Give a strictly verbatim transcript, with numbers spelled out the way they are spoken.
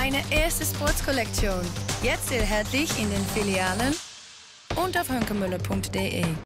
Meine erste Sportskollektion. Jetzt erhältlich in den Filialen und auf hönkemüller punkt de.